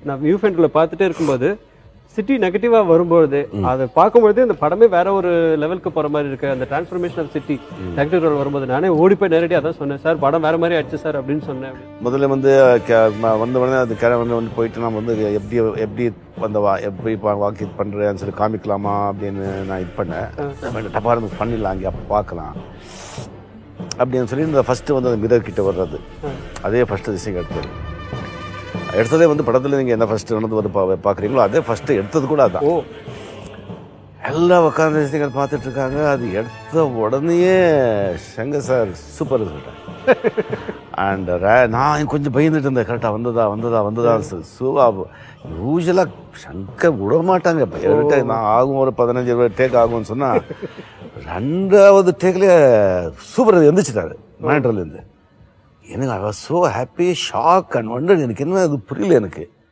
நான் வியூ ஃபைண்டர்ல பார்த்துட்டே இருக்கும்போது சிட்டி நெகட்டிவா வரும்போது அதை பார்க்கும்போது இந்த படமே வேற ஒரு லெவலுக்கு போற மாதிரி இருக்கு. அந்த transformation of city negative role வரும்போது நானே ஓடி போய் நேரடியாக அதான் சொன்னேன், சார் படம் வேற மாதிரி ஆயிடுச்சு சார் அப்படின்னு சொன்னேன். முதல்ல வந்து வந்த உடனே அது வந்து போயிட்டு நம்ம வந்து எப்படி எப்படி வாக்கி பண்ணுறேன்னு சொல்லி காமிக்கலாமா அப்படின்னு நான் இது பண்ணேன். டபாரம் பண்ணிடலாம் அங்கே அப்போ பார்க்கலாம் அப்படின்னு சொல்லி இந்த ஃபஸ்ட்டு வந்து அந்த மிரர் கிட்ட வர்றது அதே ஃபஸ்ட்டு திசைங்க எடுத்ததே வந்து படத்தில் நீங்கள் என்ன ஃபஸ்ட்டு வந்து பார்க்குறீங்களோ அதே ஃபஸ்ட்டு எடுத்தது கூட அதுதான். எல்லாம் உட்காந்து திசைகள் பார்த்துட்டு இருக்காங்க. அது எடுத்த உடனேயே சங்கர் சார் சூப்பர் சொல்லிட்டேன். அண்ட் நான் கொஞ்சம் பயந்துட்டு இருந்தேன், கரெக்டாக வந்ததா யூஸ்வலாக சங்கர் விட மாட்டாங்க. நான் ஆகும் ஒரு 15-20 டேக் ஆகும்னு சொன்னால் 2வது டேக்லேயே சூப்பர் எந்திரிச்சிட்டாரு மானிட்டர்லேருந்து. எனக்கு I was so happy, shock and wonder. எனக்கு என்ன அது புரியல எனக்கு.